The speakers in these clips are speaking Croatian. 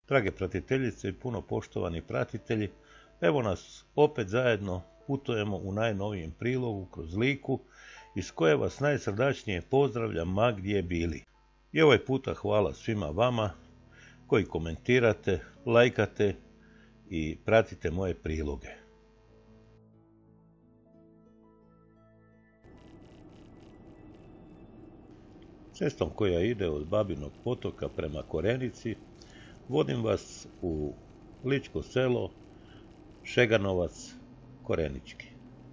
Drage pratiteljice i puno poštovani pratitelji, evo nas opet zajedno putujemo u najnovijem prilogu kroz Liku, iz koje vas najsrdačnije pozdravlja ma gdje bili. I ovaj puta hvala svima vama koji komentirate, lajkate i pratite moje priloge. Cestom koja ide od Babinog potoka prema Korenici, vodim vas u ličko selo Šeganovac Korenički.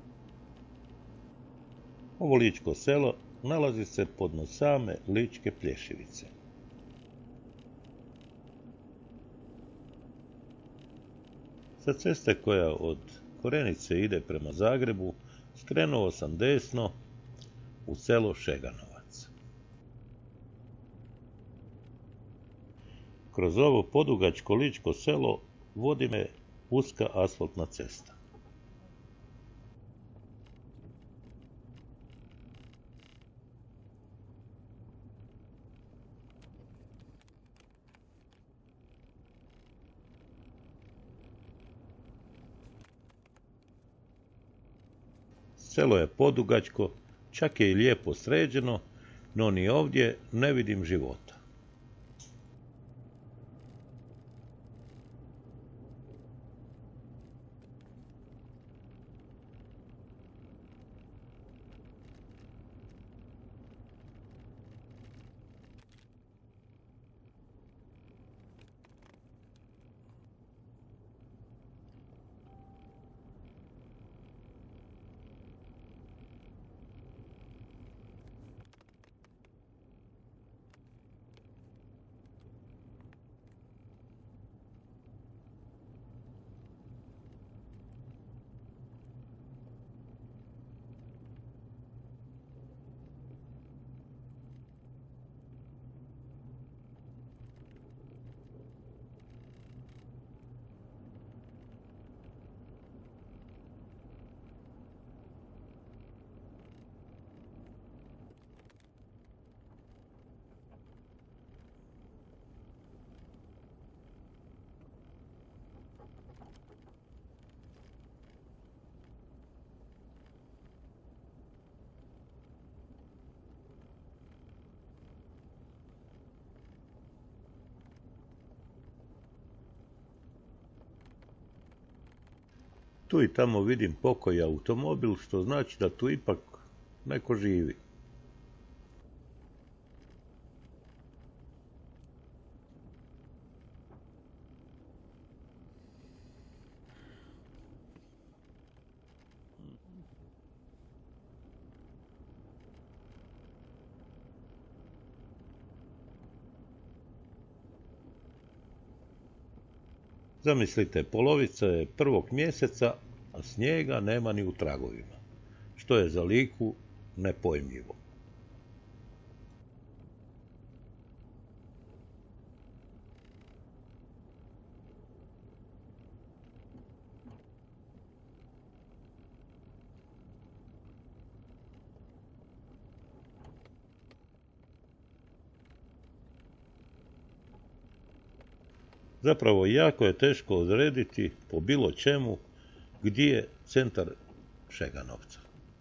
Ovo ličko selo nalazi se podno same Ličke Plješivice. Sa ceste koja od Korenice ide prema Zagrebu, skrenuo sam desno u selo Šeganovac. Kroz ovo podugačko ličko selo vodi me uska asfaltna cesta. Selo je podugačko, čak je i lijepo sređeno, no ni ovdje ne vidim života. Tu i tamo vidim pokoji automobil, što znači da tu ipak neko živi. Zamislite, polovica je 1. mjeseca, a snijega nema ni u tragovima, što je za Liku nepojmljivo. Zapravo jako je teško odrediti po bilo čemu gdje je centar Šeganovca.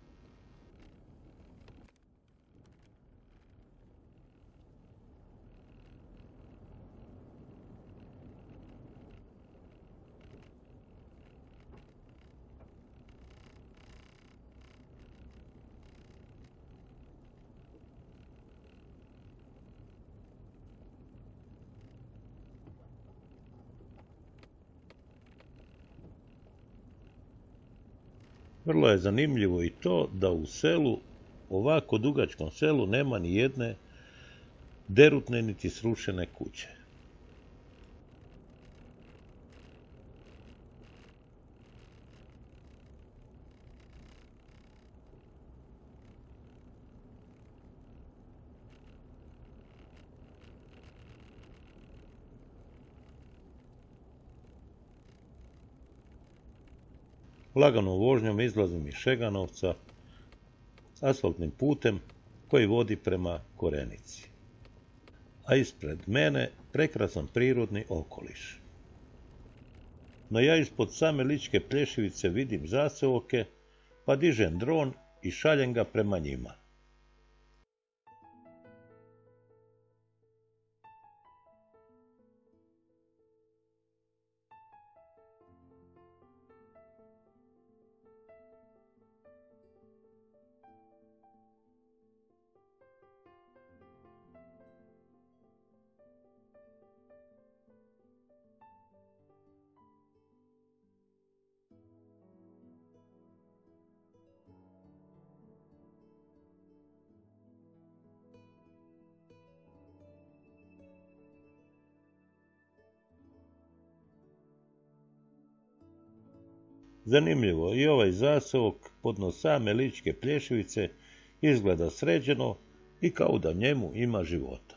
Vrlo je zanimljivo i to da u selu, ovako dugačkom selu, nema ni jedne derutne niti srušene kuće. Laganom vožnjom izlazim iz Šeganovca asfaltnim putem koji vodi prema Korenici. a ispred mene prekrasan prirodni okoliš. No ja ispod same Ličke Plješivice vidim zaseoke, pa dižem dron i šaljem ga prema njima. Zanimljivo, i ovaj zaseok podno same Ličke Plješivice izgleda sređeno i kao da njemu ima života.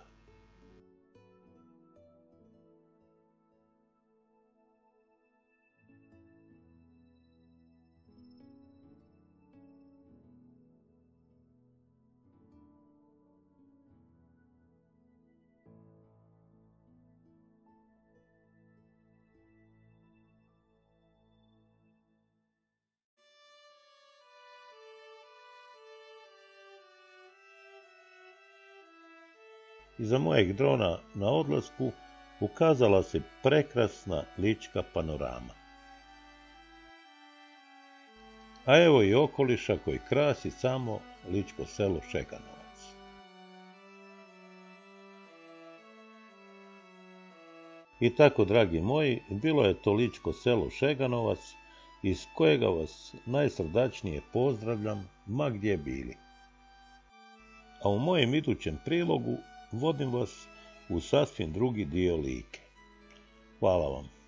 Iza mojeg drona na odlasku ukazala se prekrasna lička panorama. A evo i okoliša koji krasi samo ličko selo Šeganovac. I tako, dragi moji, bilo je to ličko selo Šeganovac, iz kojega vas najsrdačnije pozdravljam ma gdje bili. A u mojem idućem prilogu vodim vas u sasvim drugi dio Like. Hvala vam.